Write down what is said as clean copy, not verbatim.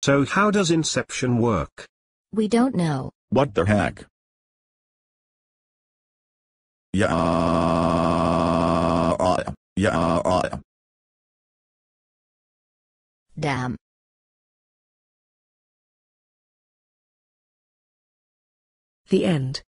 So how does Inception work? We don't know. What the heck? Yeah. Yeah. Damn. The end.